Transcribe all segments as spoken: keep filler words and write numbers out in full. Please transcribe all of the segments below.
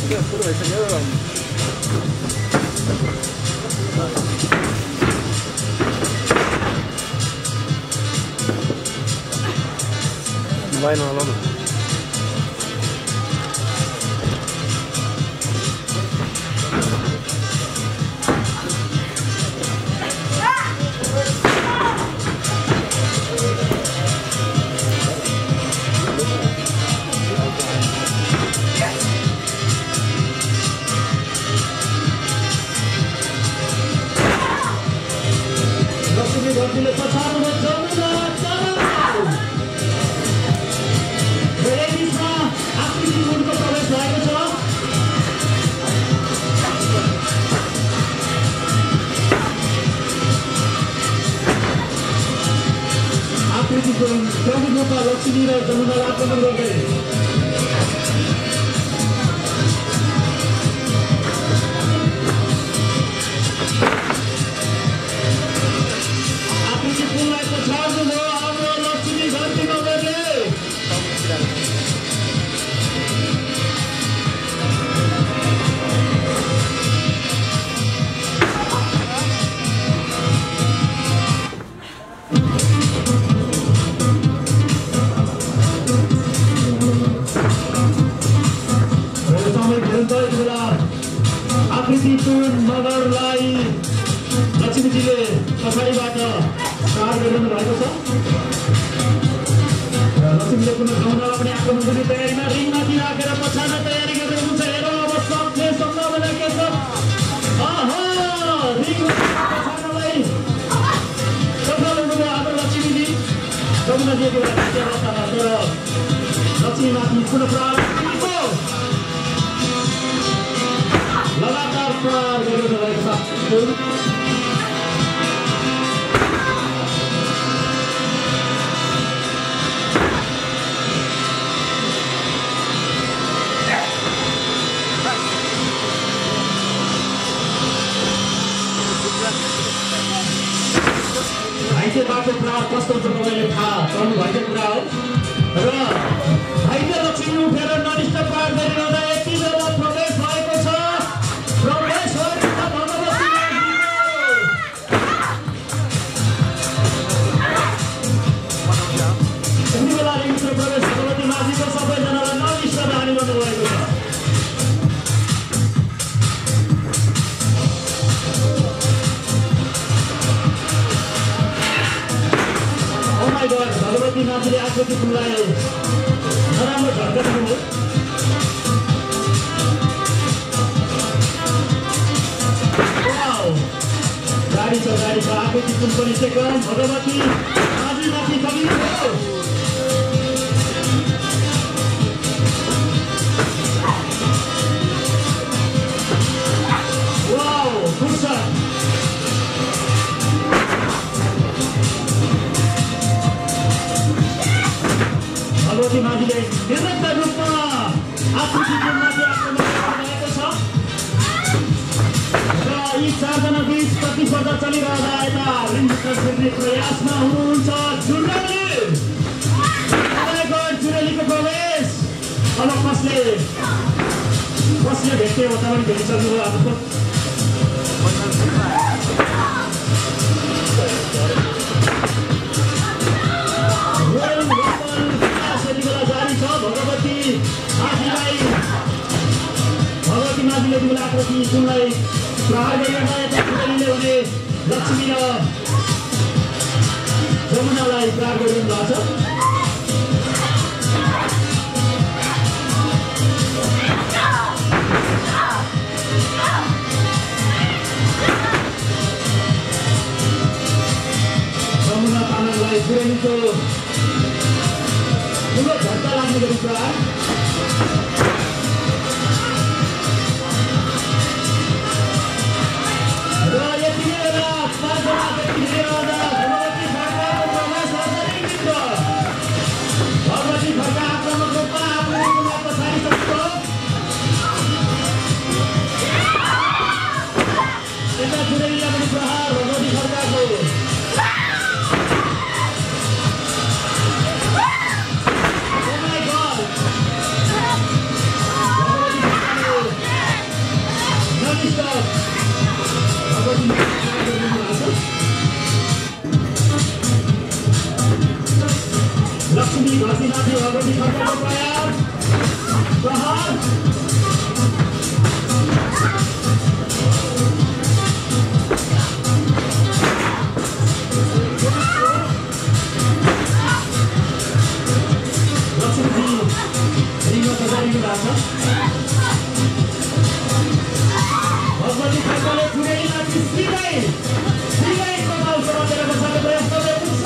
Lain lalu. Lakshmi र जमुनालाई आक्रमण गर्दै आकृति पुललाई पछाड्नुभयो हाम्रो लक्ष्मी घरती नगरले। आकृति टुन मगरलाई लक्ष्मीजीले पछाडिबाट पार गरिरहनु भएको छ र लक्ष्मीले पुनः ठाउँमा पनि आक्रमण गर्ने तयारीमा रिङमाथि राखेर पछाड्न तयारी गर्दै हुनुहुन्छ। हेरौँ अब सक्ने सम्भावना के छ। आहा रिङमाथि पछाड्नलाई सफल हुनुभयो हाम्रो लक्ष्मीजी। जमुनाजीको राज्य अवस्थामा तर लक्ष्मीमाथि पुनः प्रहार लगातार प्रहार गरिरहनु भएको छ। भाइजेबाट प्रहार कस्तो हुन्छ तपाईँले थाहा पाउनु भएको कुरा हो र भाइजे लक्ष्मी उठेर ननिष्ठ प्रहार गरिरहँदा यति बेला प्रवेश भएको छ। प्रवेश भएको छ भगवती यति बेला रिङभित्र प्रवेश भगवती माझीको सबैजनालाई ननिष्ठ दानी गर्नुभएको छ। भगवती माझीले आकृति पुललाई नराम्रो झट्का दिनुभयो। गाडी छ गाडी छ आकृति पुल पनि सेकम भगवती माझी माथि चलिनुभयो। वाउ फुर्सद भगवती माझीले निरन्तर रूपमा आकृति पुलमाथि आक्रमण गरिरहेको छ र यी चारजना बीच प्रतिस्पर्धा चलिरहँदा यता रिङभित्र छिर्ने प्रयासमा हुनुहुन्छ जुरेली। जुरेलीको प्रवेश अब कसले कसले भेट्ने हो तपाईँ भेटिसक्नुभयो। आफ्नो जारी छ भगवती माझीलाई भगवती माझीले यति बेला आकृति पुललाई प्रहार गरिरहँदा यता जुरेलीले भने लक्ष्मी र जमुनालाई प्रहार गरिरहनु भएको छ। जमुना तामाङलाई जुरेलीको ठुलो झट्का लाग्ने गरी प्रहार र यति बेला पाँचजना व्यक्ति लिएर भगवती खड्काको प्रवेश हुन्छ रिङभित्र। भगवती खड्का आक्रमक रूपमा आफ्नो रिङमा पछाडिसक्यो। यता जुरेलीलाई पनि प्रहार भगवती खड्काको लक्ष्मी घाँसीमाथि भगवती खड्काको प्रयास प्रहार लक्ष्मीजी रिङमा बजाइदिनु भएको छ भगवती खड्काले जुरेलीमाथि सिधै सिधै कपाल समातेर बसाल्ने प्रयास गर्दै पुग्छ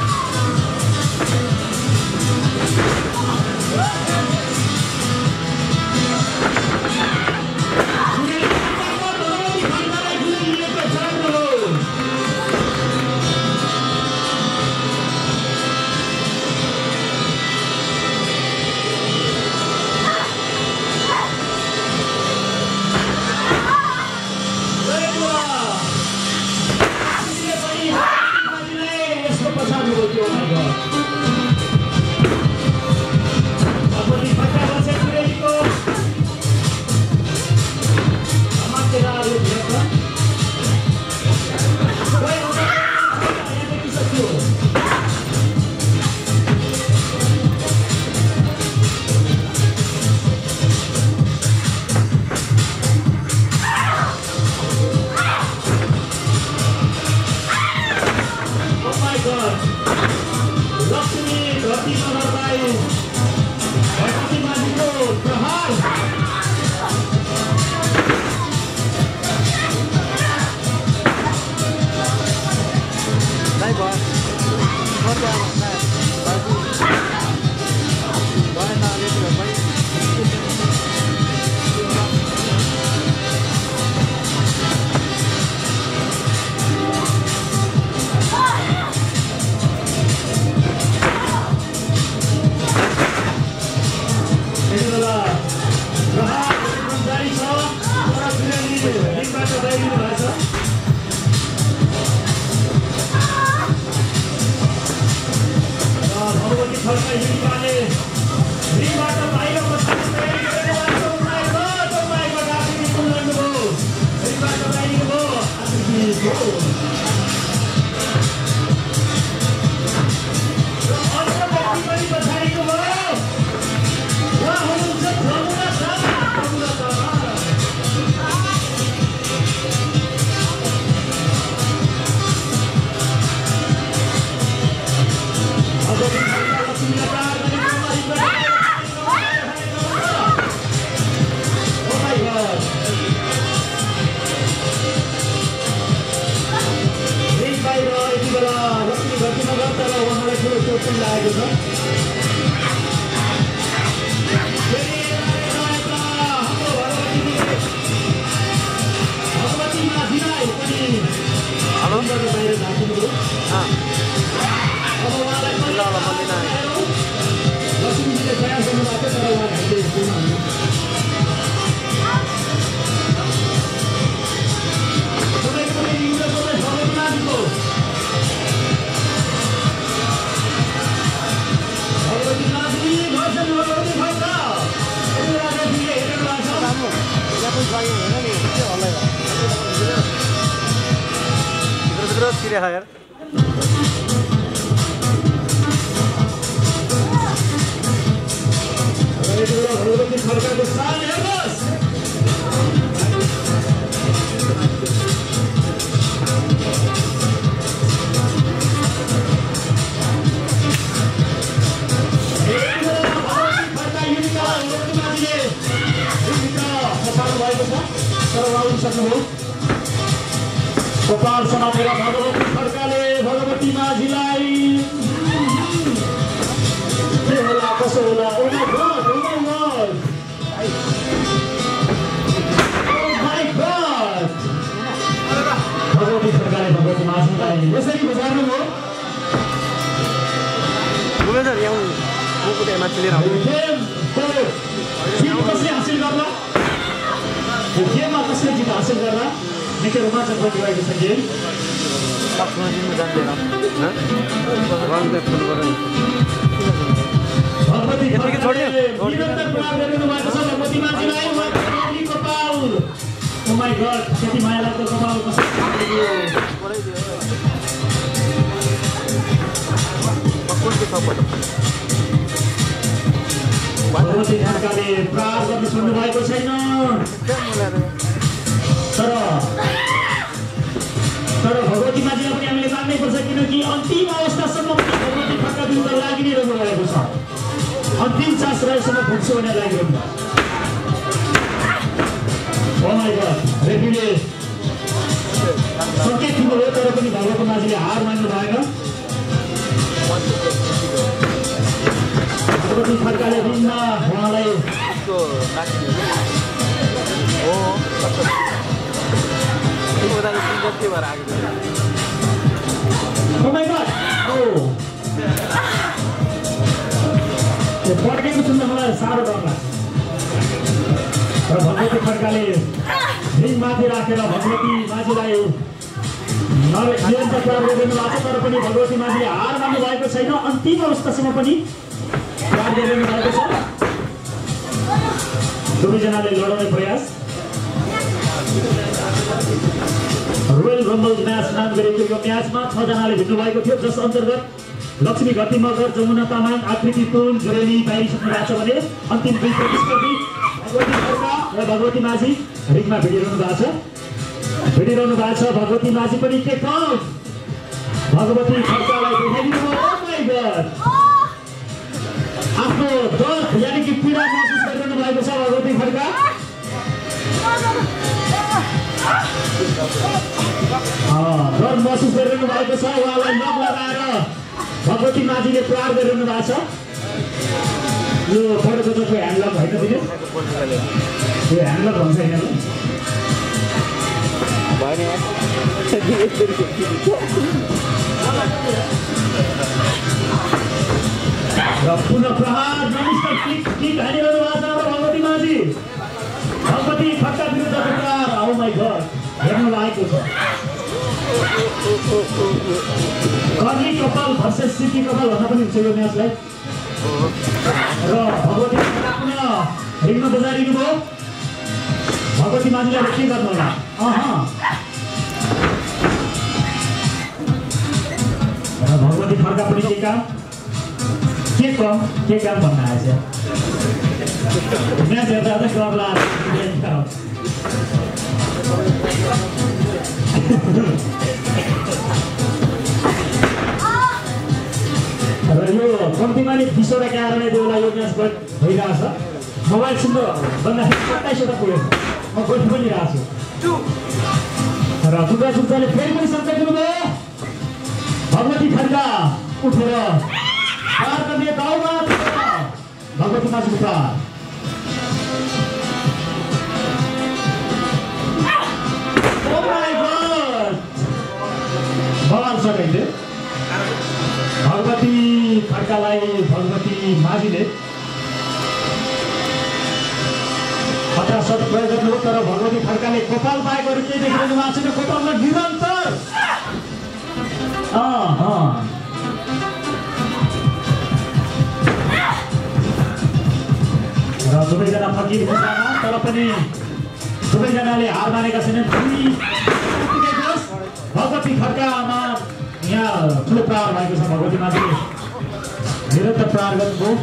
यार कपाल समातेर भगवती खड्काले भगवती माझीलाई के होला कसो होला oh my God oh my God oh my God Bhagwati खड्काले भगवती माझीलाई यसरी बजार्नु हो भूपेन्द्र यहाँ मुको त्यहाँ मान्छेले राख्नु जित कसले हासिल गर्ला यो गेममा कसले जित हासिल गर्ला निकै रोमाञ्चक बनिरहेको छ गेम सक्नु जान्दैन भगवती खड्काले निरन्तर प्रहार गरिरहनु भएको छ भगवती माझीलाई उहाँको कपाल ओ माय गॉड त्यति माया लाग्दो कपाल कसरी पक्कै छ पटक भगवती खड्काले प्रहार गर्न छोड्नु भएको छैन तर तर भगवती माझीलाई पनि हामीले मान्नै पर्छ किनकि अन्तिम अवस्थासम्म भगवती खड्का विरुद्ध लागि नै रहनु भएको छ अन्तिम चास रहेसम्म भुक्छु भनेर लागिरहनु भयो ओ माई गॉड रेफ्रीले सङ्केत दिनुभयो तर पनि भगवती माझीले हार मान्नु भएन भगवती खड्काले रिङमा उहाँलाई Oh my God! Oh! त्यो पड्केको सुन्दा मलाई साह्रो डर लाग्छ र भगवती खड्काले रिङमाथि राखेर भगवती माझीलाई निरन्तर प्रहार गरिरहनु भएको छ तर पनि भगवती माझीले हार मान्नु भएको छैन अन्तिम अवस्थासम्म पनि प्रहार गरिरहनु भएको छ दुवैजनाले लडाउने प्रयास रोयल रम्बल म्याच नाम गरिएको यो म्याचमा छ जनाले भिड्नु भएको थियो जस अन्तर्गत लक्ष्मी घटी मगर जमुना तामाङ आकृति तुल जुरेली बाहिरिसक्नु भएको छ भने अन्तिम दुई प्रतिस्पर्धी भगवती खड्का र भगवती माझी रिङमा भिडिरहनु भएको छ भिडिरहनु भएको छ भगवती माझी पनि के कम भगवती खड्कालाई देखाइदिनु भयो ओ माई गॉड आफ्नो दर्द यानि कि पीडा महसुस गरिरहनु भएको छ भगवती खड्का डर महसुस गरिरहनु भएको छ उहाँलाई लक लगाएर भगवती माझीले प्रहार गरिरहनु भएको छ यो फोटोको जस्तो ह्यान्डलक होइन दिने यो ह्यान्डलक भन्छ यिनीहरूलाई र पुनः प्रहार नमस्कार किक किक हानिरहनु भएको छ भगवती माझी भगवती खड्का विरुद्ध प्रहार ओ माई गॉड हेर्नु लागेको छ कर्ली कपाल भर्सेस सिटी कपाल भन्न पनि हुन्छ यो म्याचलाई र भगवती खड्का पुनः रिङमा बजारिनु भयो भगवती माझीलाई के गर्नु होला अह र भगवती खड्का पनि के काम के कम के काम भन्न आएछ म्याच हेर्दा त डर लाग्छ र यो कम्तीमा नि बिसवटा कारणले देउला यो म्याच भइरहेको छ मोबाइल सुन्नु भन्दाखेरि सत्ताइसवटा पुगेछ म गोठ पनि रहेको छु र दुर्गा सुब्बाले फेरि पनि सङ्केत दिनुभयो भगवती खड्का उठेर प्रहार गर्ने दाउमा भगवती माझीको प्रहार बवाल सकिन्थ्यो भगवती खड्कालाई भगवती माझीले खतरा शट प्रयोग गर्नुभयो तर भगवती खड्काले कपाल बाहेकहरू केही देखिरहनु भएको छैन कपालमा निरन्तर र दुवैजना फकिर तर पनि दुवैजनाले हार मानेका छैनन् भगवती खड्कामा यहाँ ठुलो प्रहार भएको छ भगवती माझीले निरन्तर प्रहार गर्नुभयो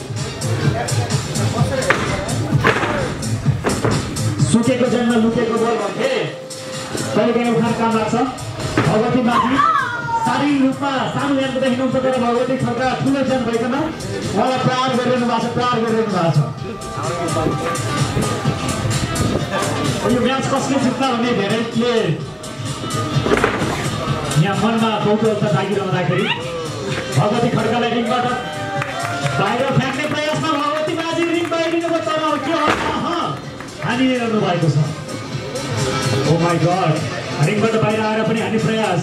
सुकेको जन्म लुकेको बोल भन्थे कहिले काहीँ उखान काम लाग्छ भगवती माझी शारीरिक रूपमा सानो ज्ञानको देखिनुहुन्छ तर भगवती खड्का ठुलो ज्ञान भइकन उहाँलाई प्रहार गरिरहनु भएको छ प्रहार गरिरहनु भएको छ यो म्याच कसले जित्ला भन्ने धेरैले यहाँ मनमा कौतूहलता जागिरहँदाखेरि भगवती खड्कालाई रिङबाट बाहिर फ्याँक्ने प्रयासमा भगवती माझी रिङ बाहिरिनुको तर के हानिरहनु भएको छ ओ माई गॉड रिङबाट बाहिर आएर पनि हानि प्रयास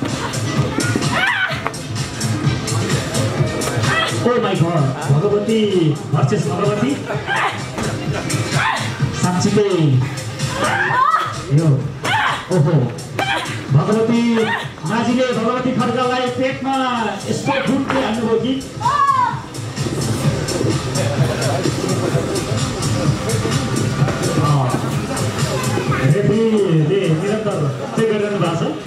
oh my God Bhagwati versus Bhagwati साँच्चीकै यो ओहो भगवती माझीले भगवती खड्कालाई पेटमा यस्तो फुटले हान्नुभयो कि रेफ्रीले निरन्तर चेक गरिरहनु भएको छ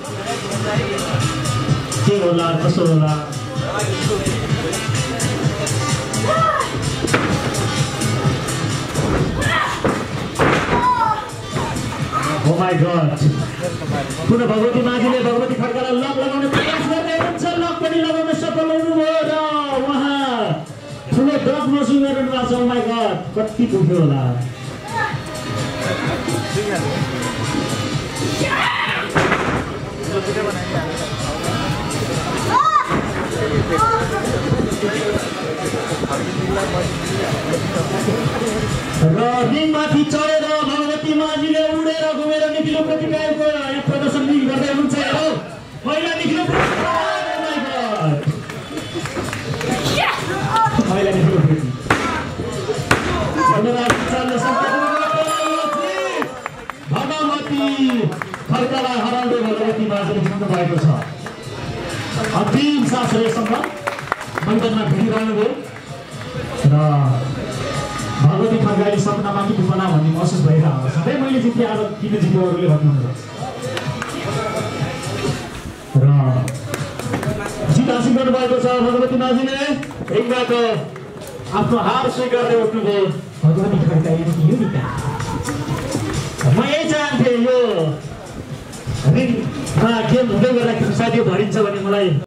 के होला कसो होला माय गॉड पुनः भगवती माझीले भगवती खड्कालाई लक लगाउने प्रयास गर्दै हुनुहुन्छ लक पनि लगाउन सफल हुनुभयो र उहाँ ठुलो डग मसिङ गर्नु भएको छ ओ माय गॉड कति दुख्यो होला र रिङमाथि चढेर भगवती माझीले उडेर घुमेर निखिलो प्रतिकायको यहाँ प्रदर्शन गर्दै हुनुहुन्छ हेरौ पहिला निखिलो पहिला निखिलो भगवती खड्कालाई हराउँदै भगवती माझीले जित्नु भएको छ अन्तिम सास रेसम्म मैदानमा भिडिरहनु भयो र भगवती खड्काले सपनामा कि विपना भन्ने महसुस भइरहेको छ सधैँ मैले जितेँ आज किन जित्यो अरूले भन्नुहुन्छ र जित हासिल गर्नुभएको छ भगवती माझीले एकबाट आफ्नो हार स्वीकार्दै उठ्नुभयो भगवती खड्का युनिका म यही चाहन्थेँ यो रिङमा गेम हुँदै गर्दाखेरि साथी भरिन्छ भने मलाई